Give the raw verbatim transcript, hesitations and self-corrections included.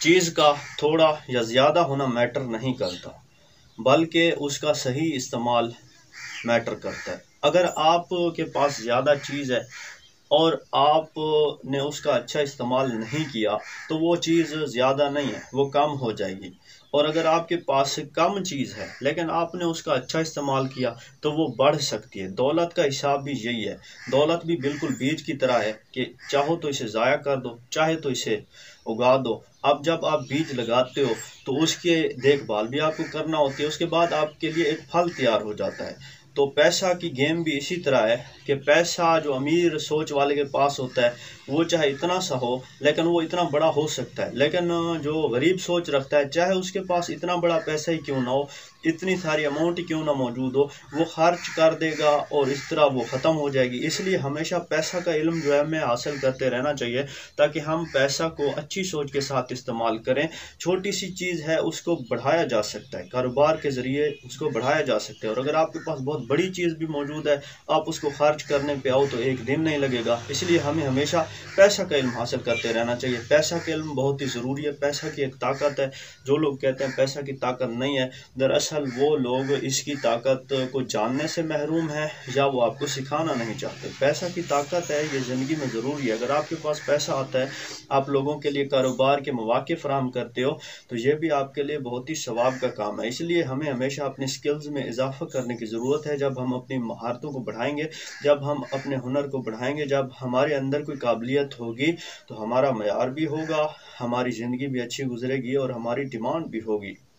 چیز کا تھوڑا یا زیادہ ہونا میٹر نہیں کرتا، بلکہ اس کا صحیح استعمال میٹر کرتا ہے۔ اگر آپ کے پاس زیادہ چیز ہے اور آپ نے اس کا اچھا استعمال نہیں کیا تو وہ چیز زیادہ نہیں ہے، وہ کم ہو جائے گی۔ اور اگر آپ کے پاس کم چیز ہے لیکن آپ نے اس کا اچھا استعمال کیا تو وہ بڑھ سکتی ہے۔ دولت کا حساب بھی یہی ہے، دولت بھی بالکل بیج کی طرح ہے کہ چاہو تو اسے ضائع کر دو، چاہے تو اسے اگا دو۔ اب جب آپ بیج لگاتے ہو تو اس کے دیکھ بھال بھی آپ کو کرنا ہوتی ہے، اس کے بعد آپ کے لیے ایک پھل تیار ہو جاتا ہے۔ تو پیسہ کی گیم بھی اسی طرح ہے کہ پیسہ جو امیر سوچ والے کے پاس ہوتا ہے وہ چاہے اتنا سا ہو لیکن وہ اتنا بڑا ہو سکتا ہے، لیکن جو غریب سوچ رکھتا ہے چاہے اس کے پاس اتنا بڑا پیسہ ہی کیوں نہ ہو، اتنی ساری اماؤنٹ کیوں نہ موجود ہو، وہ خرچ کر دے گا اور اس طرح وہ ختم ہو جائے گی۔ اس لیے ہمیشہ پیسہ کا علم جو ہے ہمیں حاصل کرتے رہنا چاہیے تاکہ ہم پیسہ کو اچھی سوچ کے ساتھ استعمال کریں۔ چھوٹی سی چیز ہے اس کو بڑھایا جا سکتا ہے، کاروبار کے ذریعے اس کو بڑھایا جا سکتا ہے، اور اگر آپ کے پاس بہت بڑی چیز بھی موجود ہے آپ اس کو خرچ کرنے پہ آؤ تو ایک دن نہیں لگے گا۔ اس لیے ہمیں ہمیشہ پیسہ کا علم حاصل کرتے رہنا چاہیے۔ پیسہ کا علم بہت ہی ضروری ہے، پیسہ کی ایک طاقت ہے۔ جو لوگ کہتے ہیں پیسہ کی طاقت نہیں ہے، دراصل وہ لوگ اس کی طاقت کو جاننے سے محروم ہیں یا وہ آپ کو سکھانا نہیں چاہتے۔ پیسہ کی طاقت ہے، یہ زندگی میں ضروری ہے۔ اگر آپ کے پاس پیسہ آتا ہے، آپ لوگوں کے لیے کاروبار کے مواقع فراہم کرتے ہو تو یہ بھی آپ کے لیے بہت ہی ثواب کا کام ہے۔ اس لیے ہمیں ہمیشہ اپنے سکلز میں اضافہ کرنے کی ضرورت ہے۔ جب ہم اپنی مہارتوں کو بڑھائیں گے، جب ہم اپنے ہنر کو بڑھائیں گے، جب ہمارے اندر کوئی قابلیت ہوگی تو ہمارا معیار بھی ہوگا، ہماری زندگی بھی اچھی گزرے گی اور ہماری ڈیمانڈ بھی ہوگی۔